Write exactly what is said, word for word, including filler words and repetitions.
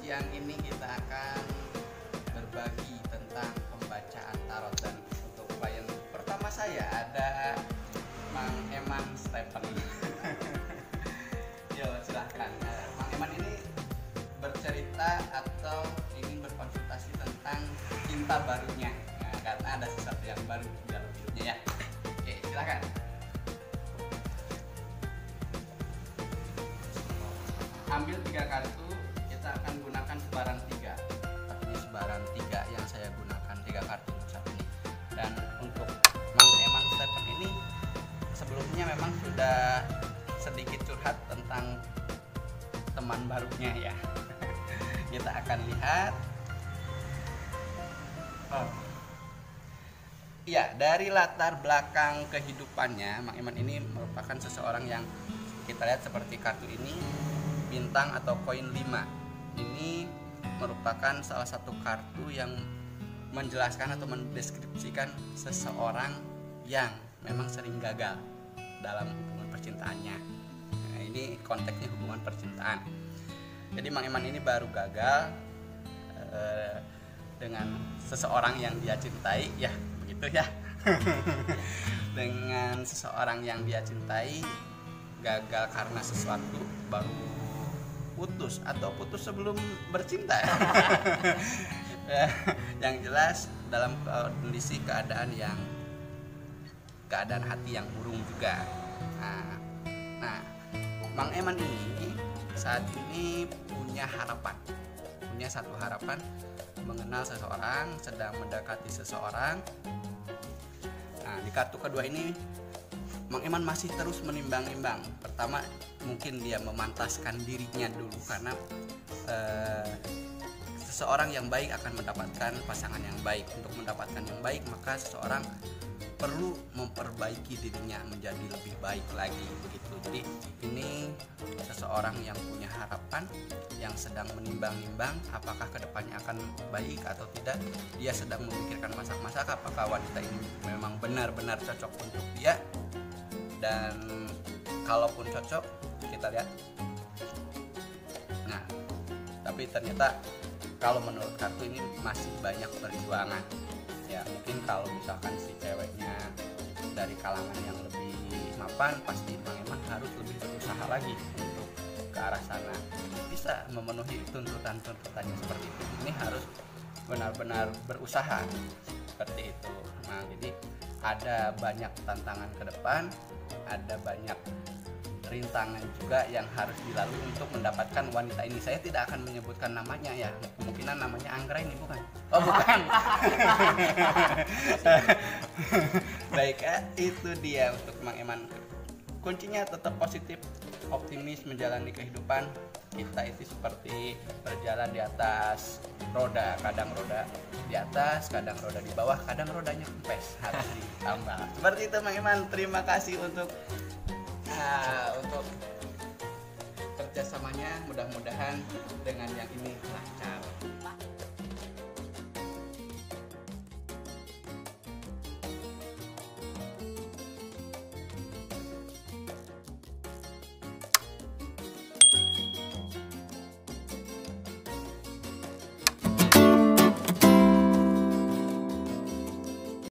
siang ini kita akan berbagi tentang pembacaan tarot, dan untuk klien pertama saya ada Mang Eman Stephen. Yo, silahkan. Mang Eman ini bercerita atau ingin berkonsultasi tentang cinta barunya, nah, karena ada sesuatu yang baru di dalam hidupnya ya. Oke, silahkan. Ambil tiga kartu, kita akan gunakan sebaran tiga. Ini sebaran tiga yang saya gunakan, tiga kartu saat ini. Dan untuk Mang Eman Stephen ini sebelumnya memang sudah sedikit curhat tentang teman barunya ya. Kita akan lihat. Oh. Ya, dari latar belakang kehidupannya, Mang Eman ini merupakan seseorang yang kita lihat seperti kartu ini, bintang atau koin lima. Ini merupakan salah satu kartu yang menjelaskan atau mendeskripsikan seseorang yang memang sering gagal dalam hubungan percintaannya. Nah, ini konteksnya hubungan percintaan. Jadi Mang Eman ini baru gagal eh, dengan seseorang yang dia cintai, ya begitu ya. Dengan seseorang yang dia cintai, gagal karena sesuatu, baru putus atau putus sebelum bercinta. Yang jelas dalam kondisi keadaan yang keadaan hati yang murung juga. Nah, nah Mang Eman ini saat ini punya harapan, punya satu harapan mengenal seseorang, sedang mendekati seseorang. Nah, di kartu kedua ini Mang Eman masih terus menimbang-nimbang. Pertama, mungkin dia memantaskan dirinya dulu karena eh, seseorang yang baik akan mendapatkan pasangan yang baik. Untuk mendapatkan yang baik, maka seseorang perlu memperbaiki dirinya menjadi lebih baik lagi, begitu. Jadi ini seseorang yang punya harapan, yang sedang menimbang-nimbang apakah kedepannya akan baik atau tidak. Dia sedang memikirkan masak-masak apakah wanita ini memang benar-benar cocok untuk dia. Dan kalaupun cocok, kita lihat. Nah, tapi ternyata kalau menurut kartu ini masih banyak perjuangan. Ya, mungkin kalau misalkan si ceweknya dari kalangan yang lebih mapan, pasti Mang Eman harus lebih berusaha lagi untuk ke arah sana. Bisa memenuhi tuntutan-tuntutannya seperti itu. Ini harus benar-benar berusaha seperti itu. Nah, jadi ada banyak tantangan ke depan, ada banyak rintangan juga yang harus dilalui untuk mendapatkan wanita ini. Saya tidak akan menyebutkan namanya ya, kemungkinan namanya Anggra ini bukan? Oh bukan. Baik, eh, itu dia untuk Mang Eman. Kuncinya tetap positif, optimis menjalani kehidupan. Kita itu seperti berjalan di atas roda, kadang roda di atas, kadang roda di bawah, kadang rodanya kempes, harus ditambal. Seperti itu Mang Eman. Terima kasih untuk uh, untuk kerjasamanya. Mudah-mudahan dengan yang ini lancar.